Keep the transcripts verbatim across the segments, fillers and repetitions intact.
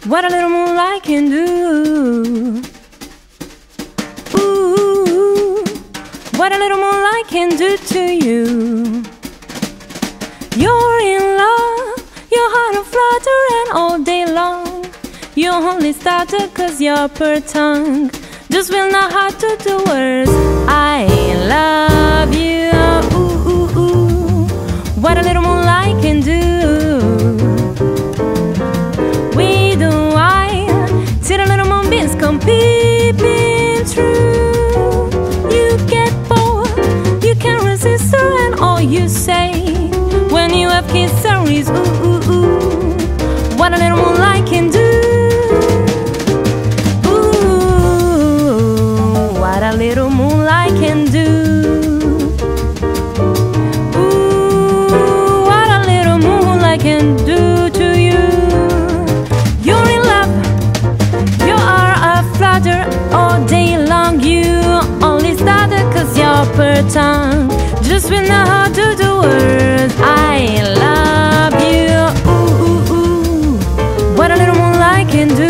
what a little moonlight can do. Ooh, what a little moonlight can do to you. You're in love, your heart will flutter, and all day long you only stutter cause your per tongue just will not how to do words. I love you. Ooh, ooh, ooh, what a little moonlight can do. With the wine, see the little moonbeams come peeping through. You get bored, you can't resist her, and all you say when you have kissed her is ooh, ooh, ooh, what a little moonlight can do. Ooh, what a little moonlight can do. Ooh, what a little moonlight can do to you. You're in love, you are a flutter all day long. You only started cause you're per tongue just will know how to do words. I love you. Ooh, ooh, ooh, what a little moonlight can do.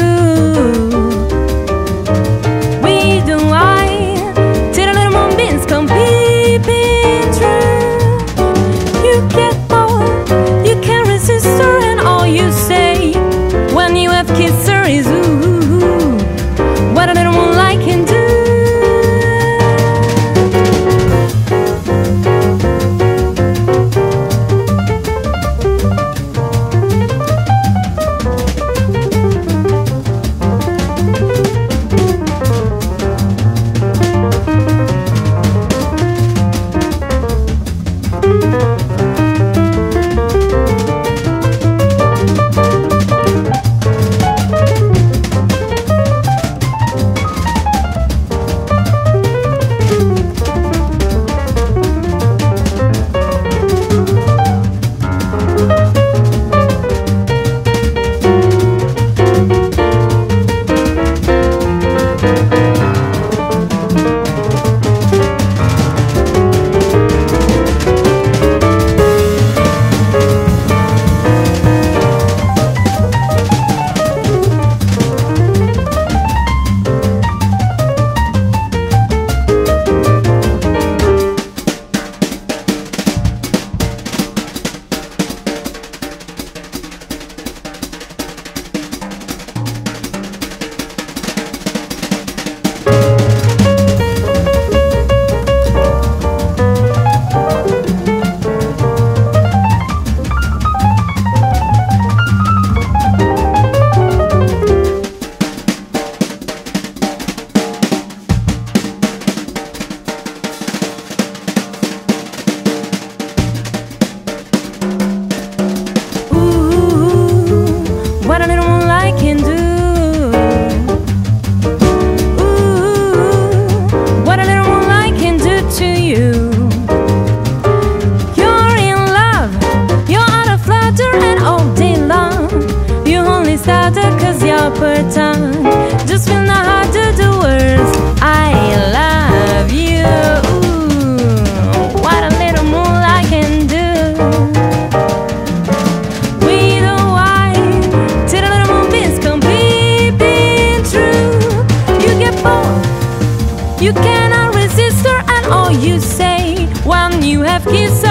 We do I till the little moonbeams come peeping through. You get bored, you can't resist her, and all you say when you have kissed her is ooh, what a little moonlight can do. What a little moonlight can do. Ooh, what a little moonlight can do to you. You're in love, you're out of flutter, and all day long you only started cause you're per tongue just will not how to do words. I love you. Ooh, what a little moonlight can do. You cannot resist her, and all you say when you have kissed her